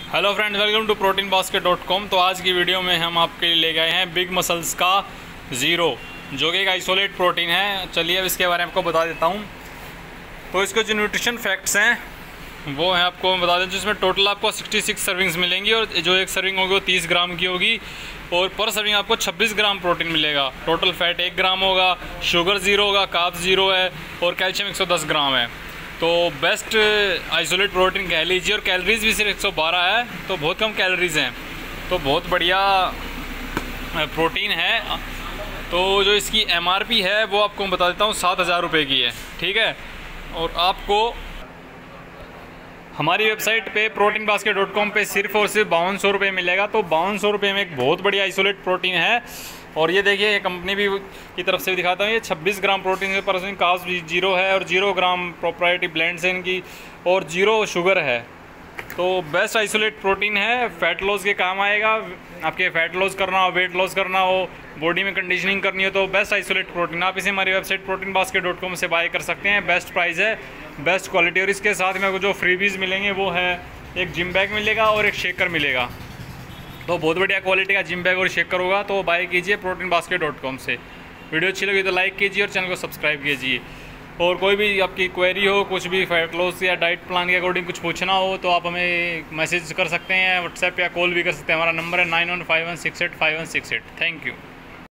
Hello friends, welcome to proteinbasket.com। तो आज की वीडियो में हम आपके लिए ले गए हैं बिग मसल्स का ज़ीरो, जो कि एक आइसोलेट प्रोटीन है। चलिए अब इसके बारे में आपको बता देता हूँ। तो इसके जो न्यूट्रिशन फैक्ट्स हैं वो हैं आपको बता दें, जिसमें टोटल आपको 66 सर्विंग्स मिलेंगी और जो एक सर्विंग होगी वो 30 ग्राम की होगी और पर सर्विंग आपको 26 ग्राम प्रोटीन मिलेगा। टोटल फैट 1 ग्राम होगा, शुगर ज़ीरो होगा, कार्ब्स ज़ीरो है और कैल्शियम 110 ग्राम है। तो बेस्ट आइसोलेट प्रोटीन कह लीजिए। और कैलोरीज भी सिर्फ 112 है, तो बहुत कम कैलोरीज हैं, तो बहुत बढ़िया प्रोटीन है। तो जो इसकी MRP है वो आपको मैं बता देता हूँ, 7,000 रुपये की है, ठीक है। और आपको हमारी वेबसाइट पे proteinbasket.com पे सिर्फ और सिर्फ 5200 रुपये मिलेगा। तो 5200 रुपये में एक बहुत बढ़िया आइसोलेट प्रोटीन है। और ये देखिए, ये कंपनी भी की तरफ से दिखाता हूँ, ये 26 ग्राम प्रोटीन है, परसेंट कार्ब्स भी 0 है और 0 ग्राम प्रोप्राइटरी ब्लेंड्स हैं इनकी और 0 शुगर है। तो बेस्ट आइसोलेट प्रोटीन है, फ़ैट लॉस के काम आएगा। आपके फ़ैट लॉस करना हो, वेट लॉस करना हो, बॉडी में कंडीशनिंग करनी हो, तो बेस्ट आइसोलेट प्रोटीन आप इसे हमारी वेबसाइट proteinbasket.com से बाय कर सकते हैं। बेस्ट प्राइस है, बेस्ट क्वालिटी। और इसके साथ में आपको जो फ्रीबीज़ मिलेंगे वो है एक जिम बैग मिलेगा और एक शेकर मिलेगा। तो बहुत बढ़िया क्वालिटी का जिम बैग और शेकर होगा। तो बाय कीजिए proteinbasket.com से। वीडियो अच्छी लगी तो लाइक कीजिए और चैनल को सब्सक्राइब कीजिए। और कोई भी आपकी क्वेरी हो, कुछ भी फैट लॉस या डाइट प्लान के अकॉर्डिंग कुछ पूछना हो, तो आप हमें मैसेज कर सकते हैं, व्हाट्सएप या कॉल भी कर सकते हैं। हमारा नंबर है 9151685168। Thank you.